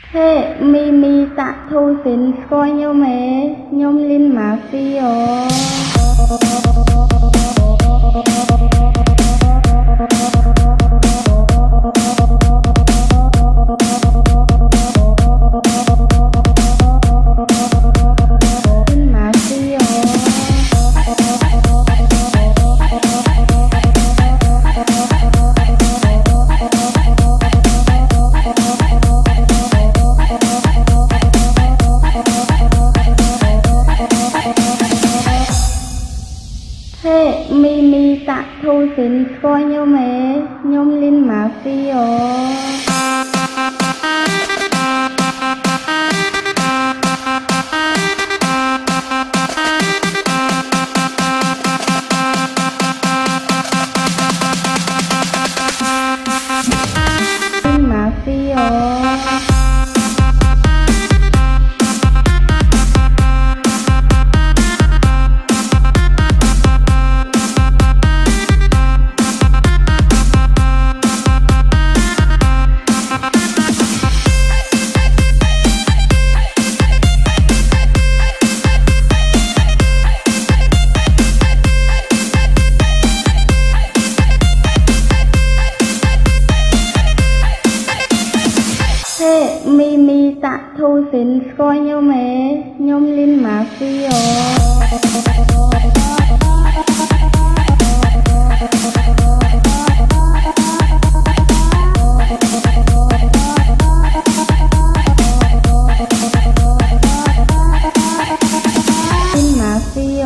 Hê, mi tạ thu xin coi nhau mẹ, nhôm linh mà phi mi tạ thu xin coi nhau mẹ, nhôm linh mà phi mà phi mi tạ thu xin coi nhau mẹ, nhôm linh mà phi linh mà phi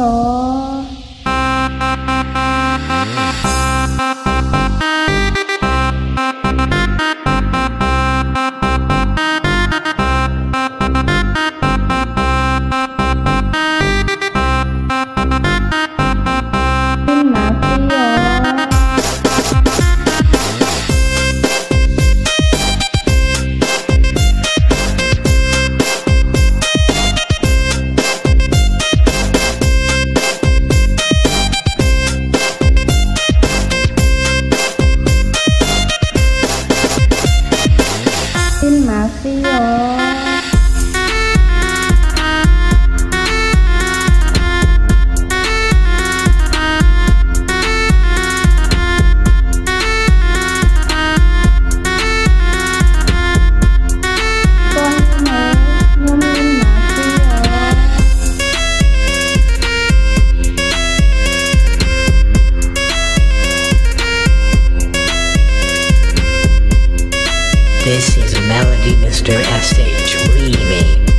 This is Melody Mr. SH Remix.